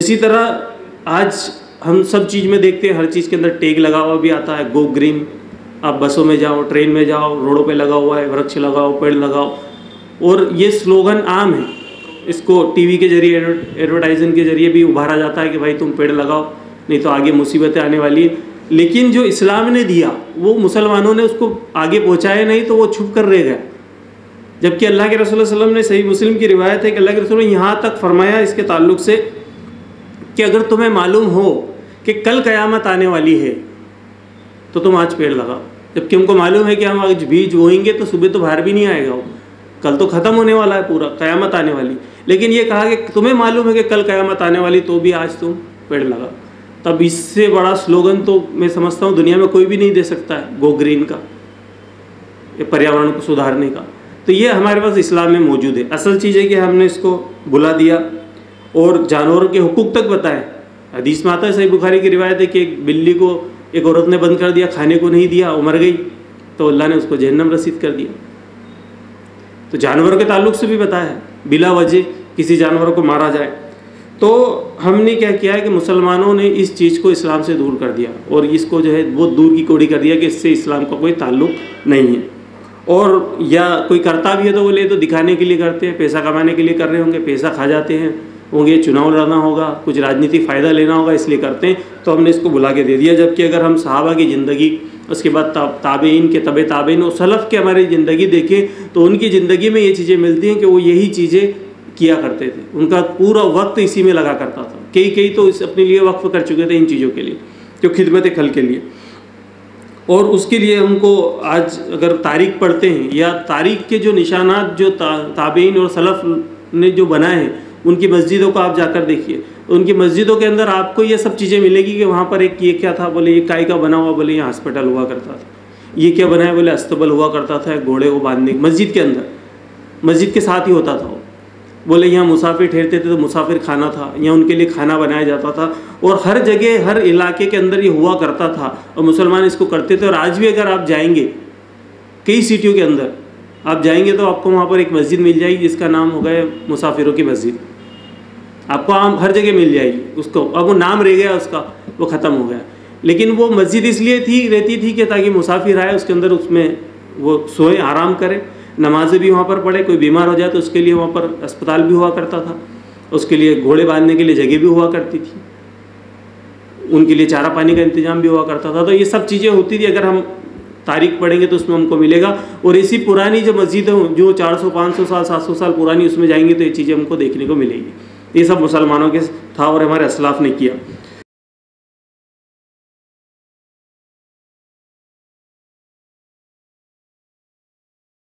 इसी तरह आज हम सब चीज़ में देखते हैं, हर चीज़ के अंदर टैग लगा हुआ भी आता है, गो ग्रीन। आप बसों में जाओ, ट्रेन में जाओ, रोडों पे लगा हुआ है, वृक्ष लगाओ, पेड़ लगाओ, और ये स्लोगन आम है। इसको टीवी के जरिए, एडवर्टाइजिंग के जरिए भी उभारा जाता है कि भाई तुम पेड़ लगाओ, नहीं तो आगे मुसीबतें आने वाली है। लेकिन जो इस्लाम ने दिया वो मुसलमानों ने उसको आगे पहुँचाया नहीं, तो वो छुप कर रह गया। जबकि अल्लाह के रसूल सल्लल्लाहु अलैहि वसल्लम ने, सही मुस्लिम की रिवायत है कि अल्लाह के रसूल ने यहाँ तक फरमाया इसके ताल्लुक से कि अगर तुम्हें मालूम हो कि कल क़यामत आने वाली है तो तुम आज पेड़ लगाओ। जबकि हमको मालूम है कि हम आज बीज बोएंगे तो सुबह तो बाहर भी नहीं आएगा, वो कल तो ख़त्म होने वाला है, पूरा क़यामत आने वाली। लेकिन ये कहा कि तुम्हें मालूम है कि कल क़यामत आने वाली, तो भी आज तुम पेड़ लगाओ। तब इससे बड़ा स्लोगन तो मैं समझता हूँ दुनिया में कोई भी नहीं दे सकता है, गो ग्रीन का, ये पर्यावरण को सुधारने का। तो ये हमारे पास इस्लाम में मौजूद है। असल चीज़ है कि हमने इसको भुला दिया और जानवरों के हुकूक तक बताए। हदीस में आता है, सही बुखारी की रिवायत है कि एक बिल्ली को एक औरत ने बंद कर दिया, खाने को नहीं दिया, वो मर गई, तो अल्लाह ने उसको जहन्नम रसीद कर दिया। तो जानवरों के ताल्लुक से भी बताया, बिला वजह किसी जानवर को मारा जाए। तो हमने क्या किया है कि मुसलमानों ने इस चीज़ को इस्लाम से दूर कर दिया, और इसको जो है वो दूर की कौड़ी कर दिया कि इससे इस्लाम का कोई ताल्लुक नहीं है। और या कोई करता भी है तो बोले तो दिखाने के लिए करते हैं, पैसा कमाने के लिए कर रहे होंगे, पैसा खा जाते होंगे, चुनाव लड़ना होगा, कुछ राजनीतिक फ़ायदा लेना होगा, इसलिए करते हैं। तो हमने इसको बुला के दे दिया। जबकि अगर हम सहाबा की ज़िंदगी, उसके बाद ताबेइन के तबे ताबेइन और सलफ़ के हमारी ज़िंदगी देखें तो उनकी ज़िंदगी में ये चीज़ें मिलती हैं कि वो यही चीज़ें किया करते थे। उनका पूरा वक्त इसी में लगा करता था। कई तो इस अपने लिए वक्फ कर चुके थे इन चीज़ों के लिए, जो खिदमत खल के लिए। और उसके लिए हमको आज अगर तारीख़ पढ़ते हैं या तारीख़ के जो निशानात जो ताबेइन और सलफ़ ने जो बनाए हैं, उनकी मस्जिदों को आप जाकर देखिए, उनकी मस्जिदों के अंदर आपको ये सब चीज़ें मिलेगी कि वहाँ पर एक ये क्या था, बोले ये काय का बना हुआ, बोले ये हॉस्पिटल हुआ करता था। ये क्या बनाया, बोले अस्तबल हुआ करता था, घोड़े को बांधने, मस्जिद के अंदर, मस्जिद के साथ ही होता था। बोले यहाँ मुसाफिर ठहरते थे तो मुसाफिर खाना था, यहाँ उनके लिए खाना बनाया जाता था। और हर जगह, हर इलाके के अंदर ये हुआ करता था और मुसलमान इसको करते थे। और आज भी अगर आप जाएंगे कई सिटियों के अंदर आप जाएंगे तो आपको वहाँ पर एक मस्जिद मिल जाएगी जिसका नाम हो गया मुसाफिरों की मस्जिद। आपको आम हर जगह मिल जाएगी उसको। अब वो नाम रह गया उसका, वो ख़त्म हो गया। लेकिन वो मस्जिद इसलिए रहती थी कि ताकि मुसाफिर आए, उसके अंदर उसमें वो सोए, आराम करे, नमाज़ें भी वहाँ पर पढ़े। कोई बीमार हो जाए तो उसके लिए वहाँ पर अस्पताल भी हुआ करता था, उसके लिए घोड़े बांधने के लिए जगह भी हुआ करती थी, उनके लिए चारा पानी का इंतजाम भी हुआ करता था। तो ये सब चीज़ें होती थी। अगर हम तारीख पढ़ेंगे तो उसमें हमको मिलेगा। और इसी पुरानी जो मस्जिदें जो 400, 500 साल, 700 साल पुरानी, उसमें जाएंगे तो ये चीज़ें हमको देखने को मिलेगी। ये सब मुसलमानों के था और हमारे असलाफ ने किया।